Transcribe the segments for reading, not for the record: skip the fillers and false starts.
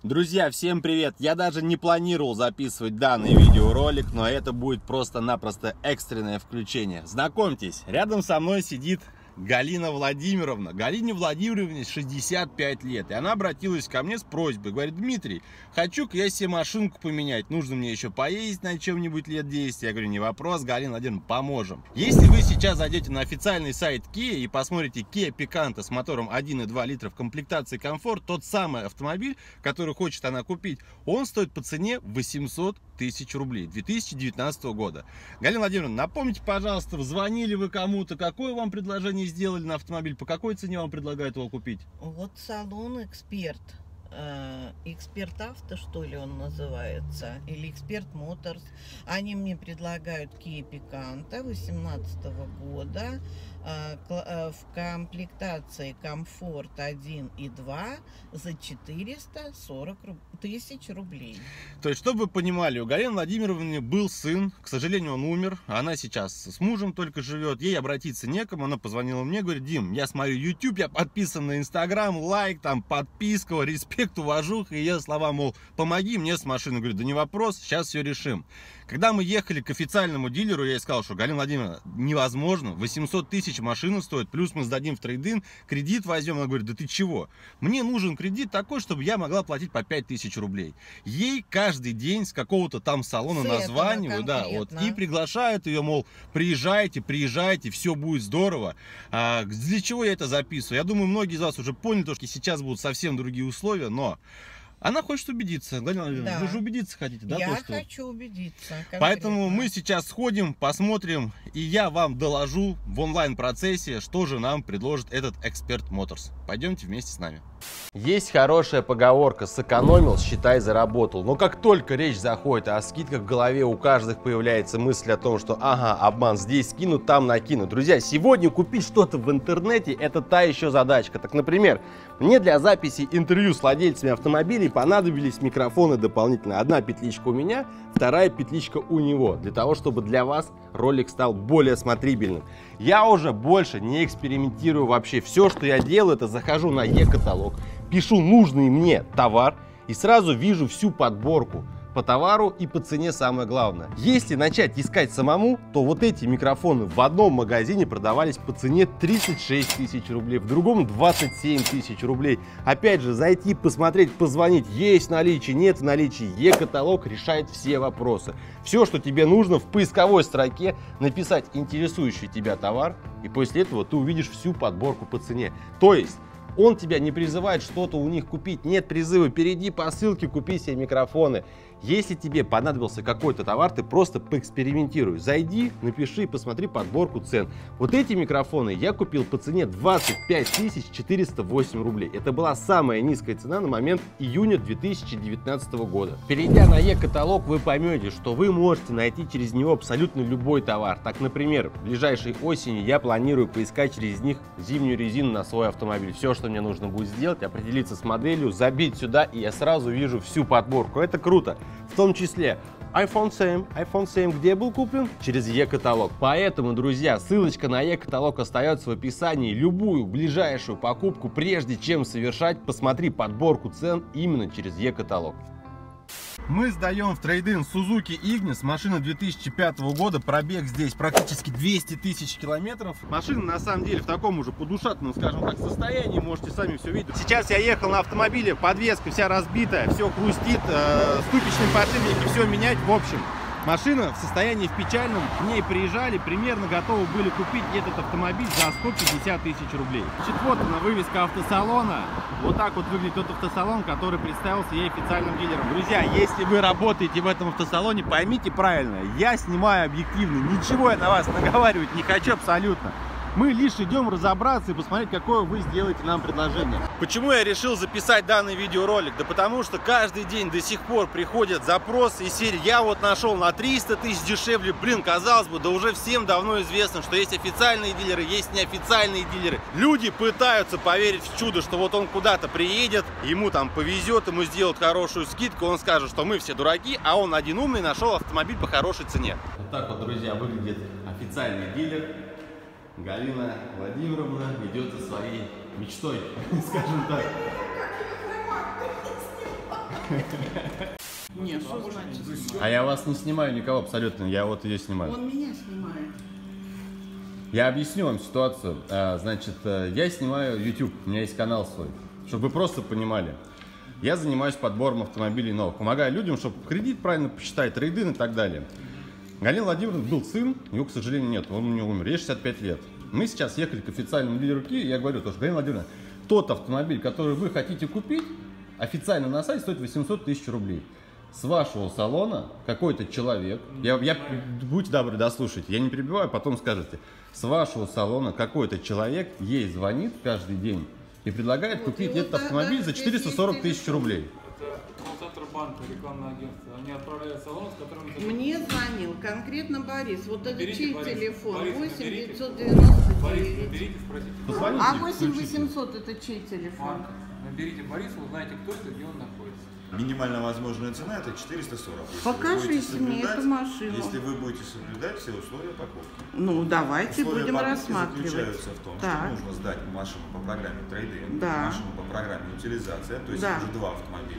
Друзья, всем привет! Я даже не планировал записывать данный видеоролик, но это будет просто-напросто экстренное включение. Знакомьтесь, рядом со мной сидит Галина Владимировна. Галине Владимировне 65 лет. И она обратилась ко мне с просьбой. Говорит: Дмитрий, хочу-ка я себе машинку поменять. Нужно мне еще поездить на чем-нибудь лет 10. Я говорю: не вопрос, Галина Владимировна, поможем. Если вы сейчас зайдете на официальный сайт Kia и посмотрите Kia Picanto с мотором 1,2 литра в комплектации комфорт, тот самый автомобиль, который хочет она купить, он стоит по цене 800 тысяч рублей 2019 года. Галина Владимировна, напомните, пожалуйста, звонили вы кому-то, какое вам предложение сделали на автомобиль, по какой цене вам предлагают его купить? Вот салон «Эксперт». «Эксперт Авто», что ли он называется, или «Эксперт Моторс». Они мне предлагают Kia Picanto 2018 года в комплектации комфорт 1 и 2 за 440 тысяч рублей. То есть, чтобы вы понимали, у Галины Владимировны был сын, к сожалению, он умер, она сейчас с мужем только живет, ей обратиться некому, она позвонила мне, говорит: Дим, я смотрю YouTube, я подписан на Instagram, лайк, там, подписка, респект, уважуха, и я слова, мол, помоги мне с машиной. Говорю: да не вопрос, сейчас все решим. Когда мы ехали к официальному дилеру, я ей сказал, что: Галина Владимировна, невозможно, 800 тысяч машина стоит, плюс мы сдадим в трейд-ин, кредит возьмем. Она говорит: да ты чего? Мне нужен кредит такой, чтобы я могла платить по 5000 рублей. Ей каждый день с какого-то там салона названивают, да, вот, и приглашают ее, мол, приезжайте, приезжайте, все будет здорово. Для чего я это записываю? Я думаю, многие из вас уже поняли, что сейчас будут совсем другие условия, но она хочет убедиться. Галина Владимировна, да. Вы же убедиться хотите, да? Я хочу убедиться. Конкретно. Поэтому мы сейчас сходим, посмотрим, и я вам доложу в онлайн-процессе, что же нам предложит этот Эксперт Моторс. Пойдемте вместе с нами. Есть хорошая поговорка: сэкономил, считай, заработал. Но как только речь заходит о скидках, в голове у каждого появляется мысль о том, что ага, обман, здесь скинут, там накинут. Друзья, сегодня купить что-то в интернете — это та еще задачка. Так, например, мне для записи интервью с владельцами автомобилей понадобились микрофоны дополнительно. Одна петличка у меня, вторая петличка у него, для того, чтобы для вас ролик стал более смотрибельным. Я уже больше не экспериментирую вообще. Все, что я делаю, это захожу на e-каталог, пишу нужный мне товар и сразу вижу всю подборку по товару и по цене, самое главное. Если начать искать самому, то вот эти микрофоны в одном магазине продавались по цене 36 тысяч рублей, в другом 27 тысяч рублей. Опять же, зайти, посмотреть, позвонить, есть наличие, нет наличия, e-каталог решает все вопросы. Все, что тебе нужно, в поисковой строке написать интересующий тебя товар, и после этого ты увидишь всю подборку по цене. То есть он тебя не призывает что-то у них купить, нет призыва: перейди по ссылке, купи себе микрофоны. Если тебе понадобился какой-то товар, ты просто поэкспериментируй. Зайди, напиши, посмотри подборку цен. Вот эти микрофоны я купил по цене 25 408 рублей. Это была самая низкая цена на момент июня 2019 года. Перейдя на e-каталог, вы поймете, что вы можете найти через него абсолютно любой товар. Так, например, в ближайшей осени я планирую поискать через них зимнюю резину на свой автомобиль. Все, что мне нужно будет сделать, определиться с моделью, забить сюда, и я сразу вижу всю подборку. Это круто. В том числе iPhone 7, где был куплен? Через e-каталог. Поэтому, друзья, ссылочка на e-каталог остается в описании. Любую ближайшую покупку, прежде чем совершать, посмотри подборку цен именно через e-каталог. Мы сдаем в трейд-ин Suzuki Ignis, машина 2005 года, пробег здесь практически 200 тысяч километров. Машина на самом деле в таком уже подушатном, скажем так, состоянии, можете сами все видеть. Сейчас я ехал на автомобиле, подвеска вся разбитая, все хрустит, ступичные подшипники, все менять. В общем, машина в состоянии печальном, к ней приезжали, примерно готовы были купить этот автомобиль за 150 тысяч рублей. Значит, вот она, вывеска автосалона. Вот так вот выглядит тот автосалон, который представился ей официальным дилером. Друзья, если вы работаете в этом автосалоне, поймите правильно, я снимаю объективно, ничего я на вас наговаривать не хочу абсолютно. Мы лишь идем разобраться и посмотреть, какое вы сделаете нам предложение. Почему я решил записать данный видеоролик? Да потому что каждый день до сих пор приходят запросы из серии: я вот нашел на 300 тысяч дешевле. Блин, казалось бы, да уже всем давно известно, что есть официальные дилеры, есть неофициальные дилеры. Люди пытаются поверить в чудо, что вот он куда-то приедет, ему там повезет, ему сделают хорошую скидку, он скажет, что мы все дураки, а он один умный нашел автомобиль по хорошей цене. Вот так вот, друзья, выглядит официальный дилер. Галина Владимировна идет за своей мечтой, скажем так. Не, что значит? А я вас не снимаю никого абсолютно, я вот ее снимаю. Он меня снимает. Я объясню вам ситуацию. Значит, я снимаю YouTube, у меня есть канал свой, чтобы вы просто понимали. Я занимаюсь подбором автомобилей новых, помогаю людям, чтобы кредит правильно посчитать, трейд-ин и так далее. Галина Владимировна был сын, его, к сожалению, нет, он у него умер, ей 65 лет. Мы сейчас ехали к официальному дилеру Kia, и я говорю, что Галина Владимировна, тот автомобиль, который вы хотите купить, официально на сайте стоит 800 тысяч рублей. С вашего салона какой-то человек, будьте добры, дослушайте, я не перебиваю, потом скажете, с вашего салона какой-то человек ей звонит каждый день и предлагает купить этот автомобиль за 440 тысяч рублей. Банка, рекламное агентство. Они отправляют салон, с которым... Мне звонил конкретно Борис. Вот это чей телефон? Борис, 8 наберите. 999. Борис, наберите, спросите. Позвоните, А 8 включите. 800 это чей телефон? Марк, наберите Бориса, узнаете, кто это, где он находится. Минимально возможная цена это 440. Если Покажите мне эту машину. Если вы будете соблюдать все условия покупки. Ну, давайте Условия будем покупки рассматривать. заключаются в том, Так. что нужно сдать машину по программе трейд-ин, Да. машину по программе утилизация, то есть Да. уже два автомобиля.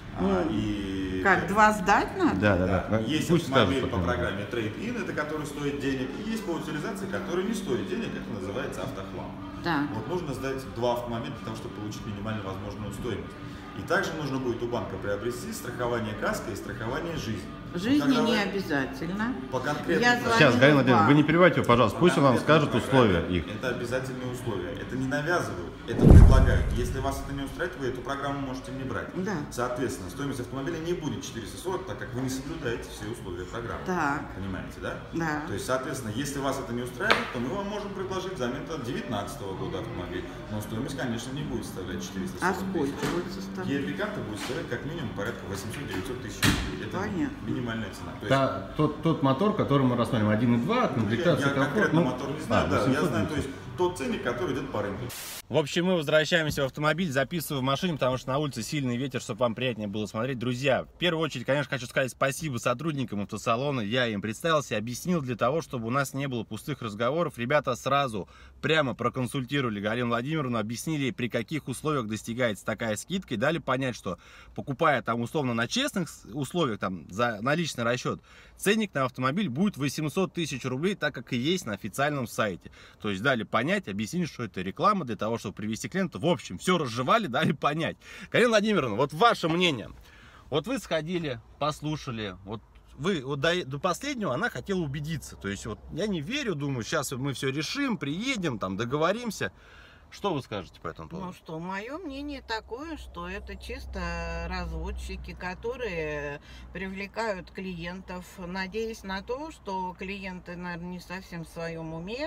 Ну, как, два сдать надо? Да. Есть Пусть автомобиль скажут, по потом. программе трейд-ин, это который стоит денег, и есть по утилизации, который не стоит денег, это называется автохлам. Да. Вот нужно сдать два автомобиля для того, чтобы получить минимально возможную стоимость. И также нужно будет у банка приобрести страхование каска и страхование жизни. Жизни Когда не вы обязательно. по конкретному Я проекту- Сейчас, Галина Владимировна, вы не перебивайте его, пожалуйста, по пусть он вам конкретной скажет программе условия их. Это обязательные условия. Это не навязывают, это предлагают. Если вас это не устраивает, вы эту программу можете не брать. Да. Соответственно, стоимость автомобиля не будет 440, так как вы не соблюдаете все условия программы. Так. Понимаете, да? Да. То есть, соответственно, если вас это не устраивает, то мы вам можем предложить взамен 2019 года автомобиль. Но стоимость, конечно, не будет составлять 440 А тысяч. сколько будет составлять? Kia Picanto будет стоить как минимум порядка 800-900 тысяч рублей. Это Понятно. минимальная цена. То есть, Тот мотор, который мы рассматриваем, 1.2, комплектация я комфорт, конкретно мотор не знаю, да, я 800 знаю, то есть тот ценник, который идет по рынку. В общем, мы возвращаемся в автомобиль, записываю в машине, потому что на улице сильный ветер, чтобы вам приятнее было смотреть. Друзья, в первую очередь, конечно, хочу сказать спасибо сотрудникам автосалона. Я им представился, объяснил для того, чтобы у нас не было пустых разговоров. Ребята сразу прямо проконсультировали Галину Владимировну, объяснили, при каких условиях достигается такая скидка, и дали понять, что покупая там условно на честных условиях, там за наличный расчет, ценник на автомобиль будет 800 тысяч рублей, так как и есть на официальном сайте. То есть дали понять, объяснили, что это реклама для того, чтобы привести клиента. В общем, все разжевали, дали понять. Галина Владимировна, вот ваше мнение. Вот вы сходили, послушали, вот вы вот до последнего она хотела убедиться. То есть вот я не верю, думаю, сейчас мы все решим, приедем, там договоримся. Что вы скажете по этому поводу? Ну что, мое мнение такое, что это чисто разводчики, которые привлекают клиентов, надеясь на то, что клиенты, наверное, не совсем в своем уме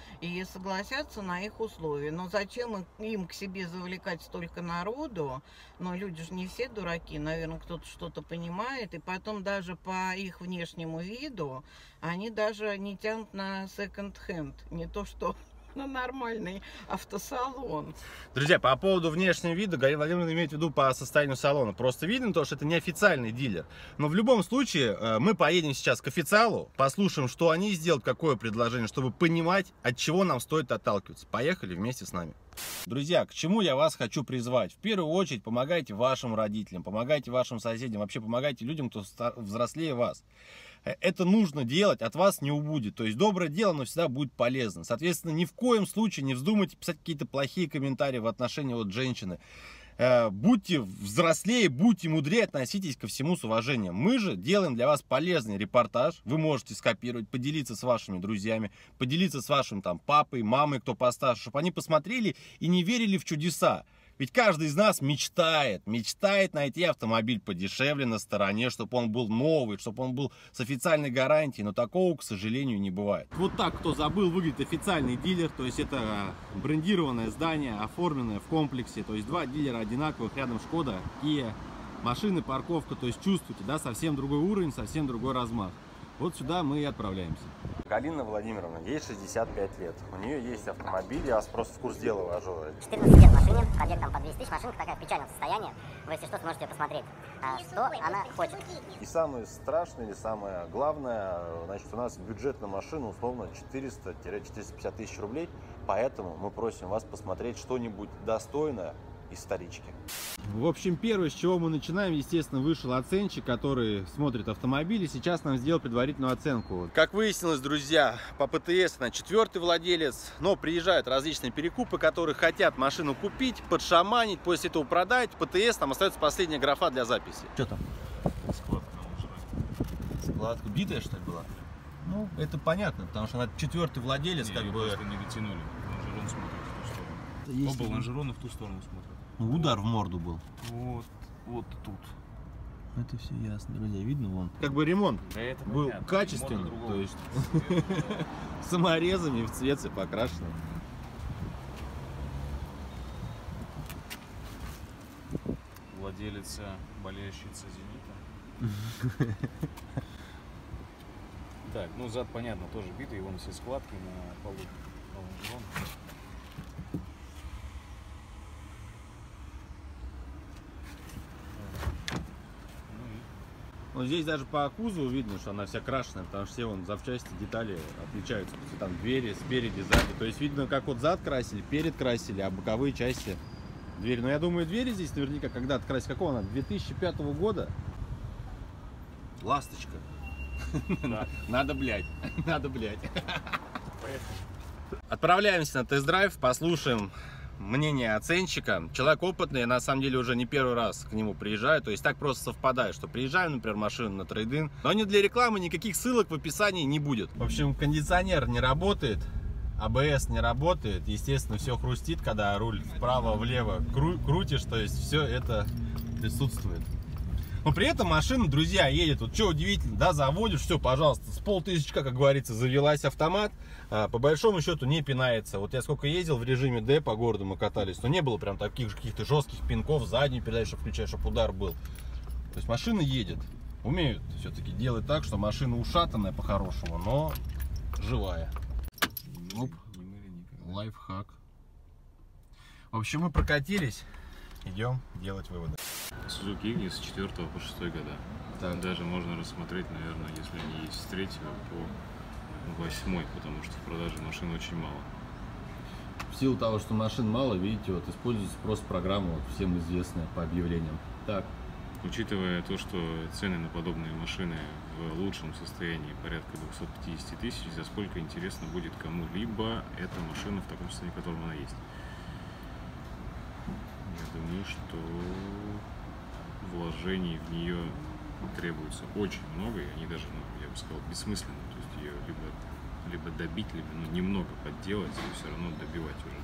и согласятся на их условия. Но зачем им к себе завлекать столько народу? Но люди же не все дураки, наверное, кто-то что-то понимает. И потом даже по их внешнему виду они даже не тянут на секонд-хенд, не то что на нормальный автосалон. Друзья, по поводу внешнего вида, Галина Владимировна имеет в виду по состоянию салона. Просто видно то, что это не официальный дилер. Но в любом случае, мы поедем сейчас к официалу, послушаем, что они сделают, какое предложение, чтобы понимать, от чего нам стоит отталкиваться. Поехали вместе с нами. Друзья, к чему я вас хочу призвать? В первую очередь, помогайте вашим родителям, помогайте вашим соседям, вообще помогайте людям, кто взрослее вас. Это нужно делать, от вас не убудет. То есть доброе дело, оно всегда будет полезно. Соответственно, ни в коем случае не вздумайте писать какие-то плохие комментарии в отношении вот женщины. Будьте взрослее, будьте мудрее, относитесь ко всему с уважением. Мы же делаем для вас полезный репортаж. Вы можете скопировать, поделиться с вашими друзьями, поделиться с вашим там папой, мамой, кто постарше, чтобы они посмотрели и не верили в чудеса. Ведь каждый из нас мечтает найти автомобиль подешевле на стороне, чтобы он был новый, чтобы он был с официальной гарантией, но такого, к сожалению, не бывает. Вот так, кто забыл, выглядит официальный дилер, то есть это брендированное здание, оформленное в комплексе, то есть два дилера одинаковых, рядом Шкода, Kia, машины, парковка, то есть чувствуете, да, совсем другой уровень, совсем другой размах. Вот сюда мы и отправляемся. Галина Владимировна, ей 65 лет. У нее есть автомобиль, я вас просто в курс дела вожу. 14 лет машине, пробег там по 200 тысяч, машинка такая в печальном состоянии. Вы, если что, сможете посмотреть, что она хочет. И самое страшное или самое главное, значит, у нас бюджет на машину условно 400-450 тысяч рублей, поэтому мы просим вас посмотреть что-нибудь достойное из вторички. В общем, первое, с чего мы начинаем, естественно, вышел оценщик, который смотрит автомобиль, и сейчас нам сделал предварительную оценку. Как выяснилось, друзья, по ПТС на 4-й владелец, но приезжают различные перекупы, которые хотят машину купить, подшаманить, после этого продать. ПТС, там остается последняя графа для записи. Что там? Складка уже. Складка битая, что ли, была? Ну, это понятно, потому что она 4-й владелец, Не, как бы... просто не дотянули. Лонжерон смотрит в ту сторону. Есть... Оба лонжерона в ту сторону смотрят. Удар в морду был. Вот тут. Это все ясно, друзья, видно вон. Как бы ремонт был понятно. качественный, то есть саморезами в цвет все покрашено. Владелица, болельщица «Зенита». Так, ну зад, понятно, тоже битый, вон все складки на полу. Ну, здесь даже по кузову видно, что она вся крашеная, потому что все вон запчасти, детали отличаются по цветам. Двери спереди, сзади. То есть видно, как вот зад красили, перед красили, а боковые части двери. Но я думаю, двери здесь наверняка когда-то красили. Какого она? 2005 года? Ласточка. Да. Надо, блядь. Надо, блядь. Отправляемся на тест-драйв, послушаем мнение оценщика. Человек опытный, я на самом деле уже не первый раз к нему приезжаю. То есть так просто совпадает, что приезжаем, например, машину на трейд-ин. Но не для рекламы, никаких ссылок в описании не будет. В общем, кондиционер не работает, АБС не работает. Естественно, все хрустит, когда руль вправо-влево крутишь. То есть все это присутствует. Но при этом машина, друзья, едет. Вот что удивительно, да, заводишь, все, пожалуйста, с полтысячка, как говорится, завелась автомат. По большому счету не пинается. Вот я сколько ездил в режиме D по городу, мы катались, но не было прям таких же каких-то жестких пинков, заднюю передачу включаешь, чтобы удар был. То есть машина едет. Умеют все-таки делать так, что машина ушатанная по-хорошему, но живая. Оп. Лайфхак. В общем, мы прокатились. Идем делать выводы. Suzuki Ignis с 4 по 6 года. Так. Даже можно рассмотреть, наверное, если они есть с 3 по 8, потому что в продаже машин очень мало. В силу того, что машин мало, видите, вот используется просто программа, вот, всем известная по объявлениям. Так. Учитывая то, что цены на подобные машины в лучшем состоянии порядка 250 тысяч, за сколько, интересно, будет кому-либо эта машина в таком состоянии, в котором она есть. Я думаю, что вложений в нее требуется очень много, и они даже, ну, я бы сказал, бессмысленно. То есть ее либо добить, либо немного подделать, и все равно добивать уже.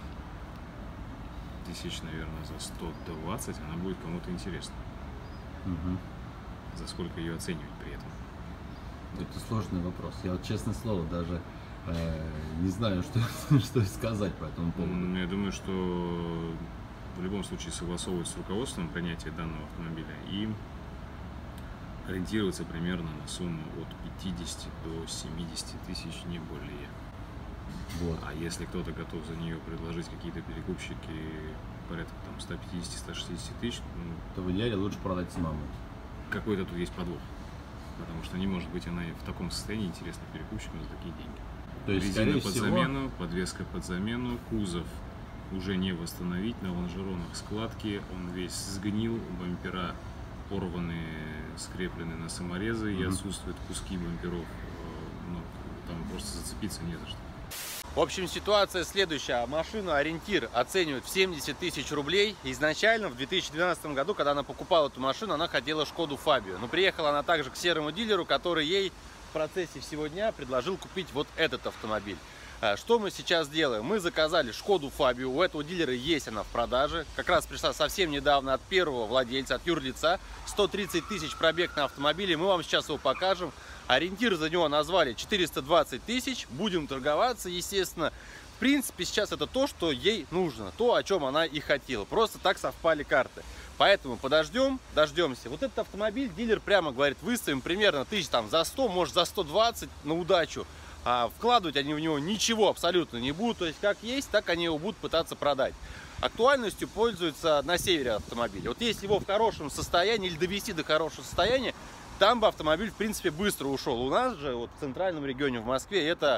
Тысяч, наверное, за 120 она будет кому-то интересна. Угу. За сколько ее оценивать при этом? Это сложный вопрос. Я вот, честное слово, даже не знаю, что сказать по этому поводу. Я думаю, что в любом случае согласовывать с руководством принятия данного автомобиля и ориентироваться примерно на сумму от 50 до 70 тысяч, не более. Вот. А если кто-то готов за нее предложить какие-то перекупщики порядка 150-160 тысяч, ну, то в идеале лучше продать самому. Какой-то тут есть подвох. Потому что не может быть она в таком состоянии интересна перекупщикам за такие деньги. То есть, резина под замену, подвеска под замену, кузов уже не восстановить, на лонжеронах складки, он весь сгнил, бампера порваны, скреплены на саморезы, и отсутствуют куски бамперов, ну, там просто зацепиться не за что. В общем, ситуация следующая. Машину «Ориентир» оценивают в 70 тысяч рублей. Изначально в 2012 году, когда она покупала эту машину, она хотела «Шкоду Фабию». Но приехала она также к серому дилеру, который ей в процессе всего дня предложил купить вот этот автомобиль. Что мы сейчас делаем? Мы заказали «Шкоду Фабию». У этого дилера есть она в продаже. Как раз пришла совсем недавно от первого владельца, от юрлица. 130 тысяч пробег на автомобиле. Мы вам сейчас его покажем. Ориентир за него назвали 420 тысяч. Будем торговаться, естественно. В принципе, сейчас это то, что ей нужно. То, о чем она и хотела. Просто так совпали карты. Поэтому дождемся. Вот этот автомобиль дилер прямо говорит, выставим примерно тысяч там за 100, может за 120 на удачу. А вкладывать они в него ничего абсолютно не будут. То есть как есть, так они его будут пытаться продать. Актуальностью пользуется на севере автомобиля. Вот если его в хорошем состоянии или довести до хорошего состояния, там бы автомобиль в принципе быстро ушел. У нас же вот в центральном регионе, в Москве, это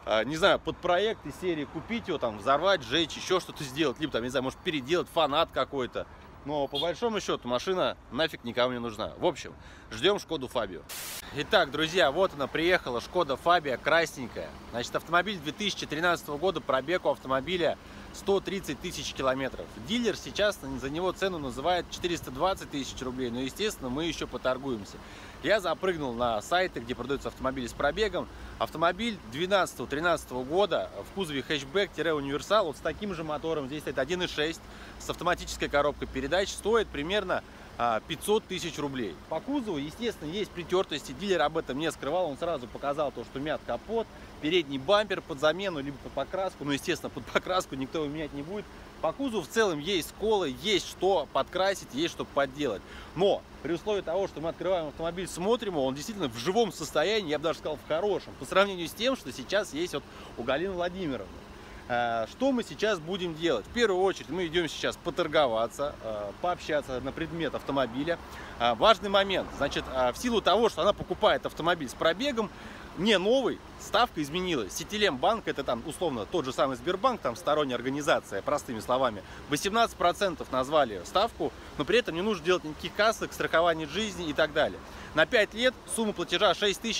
не знаю, под проект из серии купить его, там, взорвать, сжечь, еще что-то сделать, либо там, не знаю, может переделать фанат какой-то. Но по большому счету машина нафиг никому не нужна. В общем, ждем Шкоду Фабио. Итак, друзья, вот она приехала, Шкода Фабия, красненькая. Значит, автомобиль 2013 года, пробег у автомобиля 130 тысяч километров. Дилер сейчас за него цену называет 420 тысяч рублей, но, естественно, мы еще поторгуемся. Я запрыгнул на сайты, где продаются автомобили с пробегом. Автомобиль 2012-2013 года в кузове хэтчбэк-универсал, вот с таким же мотором, здесь стоит 1.6, с автоматической коробкой передач, стоит примерно 500 тысяч рублей. По кузову, естественно, есть притертости, дилер об этом не скрывал, он сразу показал то, что мят капот, передний бампер под замену, либо под покраску, но, естественно, под покраску никто его менять не будет. По кузову в целом есть сколы, есть что подкрасить, есть что подделать. Но при условии того, что мы открываем автомобиль, смотрим его, он действительно в живом состоянии, я бы даже сказал, в хорошем, по сравнению с тем, что сейчас есть вот у Галины Владимировны. Что мы сейчас будем делать? В первую очередь мы идем сейчас поторговаться, пообщаться на предмет автомобиля. Важный момент, значит, в силу того, что она покупает автомобиль с пробегом, не новый, ставка изменилась. Сетелембанк, это там условно тот же самый Сбербанк, там сторонняя организация, простыми словами, 18% назвали ставку, но при этом не нужно делать никаких кассок, страхования жизни и так далее. На 5 лет сумма платежа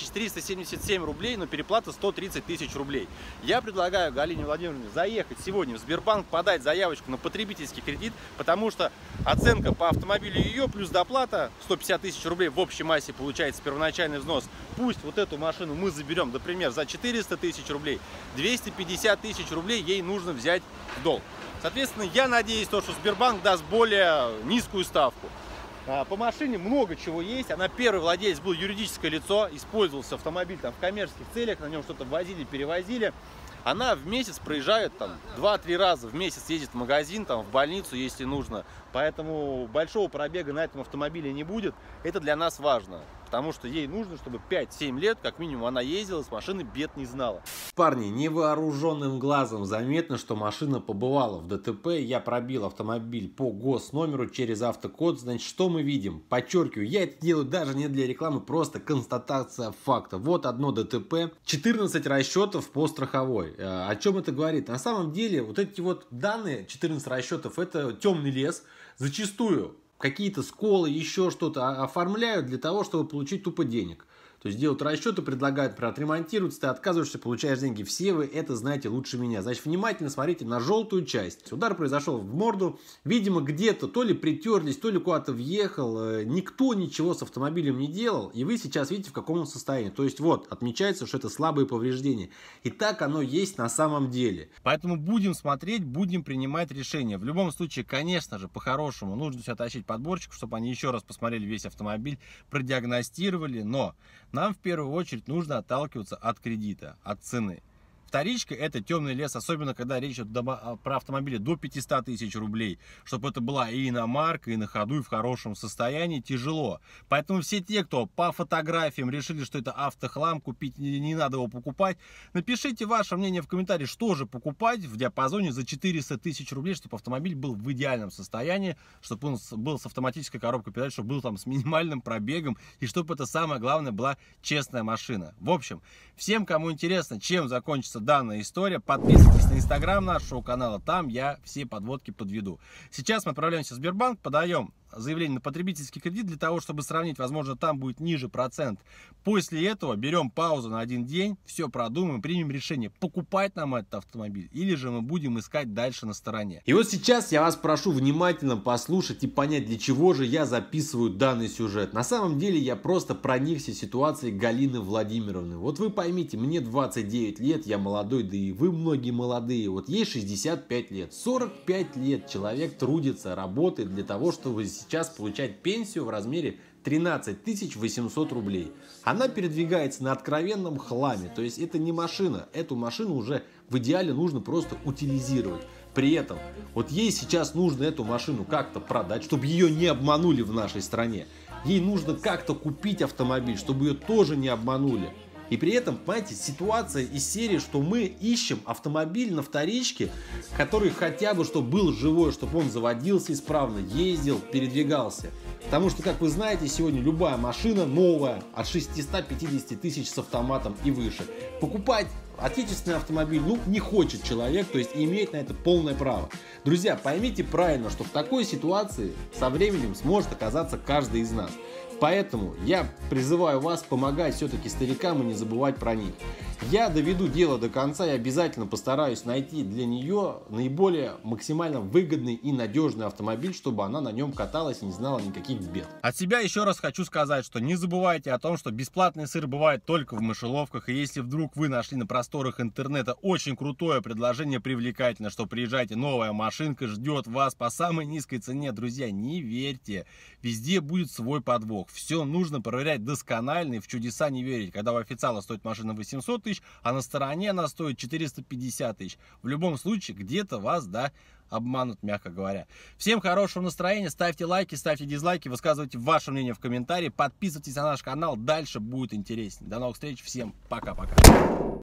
6377 рублей, но переплата 130 тысяч рублей. Я предлагаю Галине Владимировне заехать сегодня в Сбербанк, подать заявочку на потребительский кредит, потому что оценка по автомобилю ее плюс доплата 150 тысяч рублей в общей массе получается первоначальный взнос. Пусть вот эту машину мы заберем, например, за 400 тысяч рублей, 250 тысяч рублей ей нужно взять в долг. Соответственно, я надеюсь, что Сбербанк даст более низкую ставку. По машине много чего есть. Она первый владелец был юридическое лицо, использовался автомобиль там в коммерческих целях, на нем что-то возили, перевозили. Она в месяц проезжает там 2-3 раза в месяц, ездит в магазин, там в больницу, если нужно. Поэтому большого пробега на этом автомобиле не будет. Это для нас важно, потому что ей нужно, чтобы 5-7 лет, как минимум, она ездила, с машины бед не знала. Парни, невооруженным глазом заметно, что машина побывала в ДТП. Я пробил автомобиль по госномеру через автокод. Значит, что мы видим? Подчеркиваю, я это делаю даже не для рекламы, просто констатация факта. Вот одно ДТП, 14 расчетов по страховой. О чем это говорит? На самом деле, вот эти вот данные, 14 расчетов, это темный лес. Зачастую какие-то сколы, еще что-то оформляют для того, чтобы получить тупо денег. То есть делают расчеты, предлагают, например, отремонтировать, ты отказываешься, получаешь деньги. Все вы это знаете лучше меня. Значит, внимательно смотрите на желтую часть. Удар произошел в морду. Видимо, где-то то ли притерлись, то ли куда-то въехал. Никто ничего с автомобилем не делал. И вы сейчас видите, в каком он состоянии. То есть вот, отмечается, что это слабые повреждения. И так оно есть на самом деле. Поэтому будем смотреть, будем принимать решения. В любом случае, конечно же, по-хорошему нужно все тащить подборщиков, чтобы они еще раз посмотрели весь автомобиль, продиагностировали. Но нам в первую очередь нужно отталкиваться от кредита, от цены. Вторичка — это темный лес, особенно когда речь идет про автомобили до 500 тысяч рублей. Чтобы это была и иномарка, и на ходу, и в хорошем состоянии, тяжело. Поэтому все те, кто по фотографиям решили, что это автохлам, купить не надо его покупать, напишите ваше мнение в комментарии, что же покупать в диапазоне за 400 тысяч рублей, чтобы автомобиль был в идеальном состоянии, чтобы он был с автоматической коробкой передач, чтобы был там с минимальным пробегом, и чтобы это самое главное была честная машина. В общем, всем, кому интересно, чем закончится данная история, подписывайтесь на инстаграм нашего канала, там я все подводки подведу. Сейчас мы отправляемся в Сбербанк, подаем заявление на потребительский кредит для того, чтобы сравнить, возможно, там будет ниже процент. После этого берем паузу на один день, все продумаем, примем решение, покупать нам этот автомобиль или же мы будем искать дальше на стороне. И вот сейчас я вас прошу внимательно послушать и понять, для чего же я записываю данный сюжет. На самом деле я просто проникся ситуацией Галины Владимировны. Вот вы поймите, мне 29 лет, я молодой, да и вы многие молодые. Вот ей 65 лет, 45 лет человек трудится, работает для того, чтобы сейчас получать пенсию в размере 13 800 рублей. Она передвигается на откровенном хламе, то есть это не машина, эту машину уже в идеале нужно просто утилизировать. При этом вот ей сейчас нужно эту машину как-то продать, чтобы ее не обманули в нашей стране. Ей нужно как-то купить автомобиль, чтобы ее тоже не обманули. И при этом, понимаете, ситуация из серии, что мы ищем автомобиль на вторичке, который хотя бы, чтобы был живой, чтобы он заводился исправно, ездил, передвигался. Потому что, как вы знаете, сегодня любая машина новая от 650 тысяч с автоматом и выше. Покупать отечественный автомобиль, ну, не хочет человек, то есть имеет на это полное право. Друзья, поймите правильно, что в такой ситуации со временем сможет оказаться каждый из нас. Поэтому я призываю вас помогать все-таки старикам и не забывать про них. Я доведу дело до конца и обязательно постараюсь найти для нее наиболее максимально выгодный и надежный автомобиль, чтобы она на нем каталась и не знала никаких бед. От себя еще раз хочу сказать, что не забывайте о том, что бесплатный сыр бывает только в мышеловках. И если вдруг вы нашли на просторах интернета очень крутое предложение, привлекательно, что приезжайте, новая машинка ждет вас по самой низкой цене, друзья, не верьте. Везде будет свой подвох. Все нужно проверять досконально и в чудеса не верить. Когда у официала стоит машина 800 тысяч, а на стороне она стоит 450 тысяч. В любом случае, где-то вас, да, обманут, мягко говоря. Всем хорошего настроения, ставьте лайки, ставьте дизлайки, высказывайте ваше мнение в комментарии, подписывайтесь на наш канал, дальше будет интереснее. До новых встреч, всем пока-пока.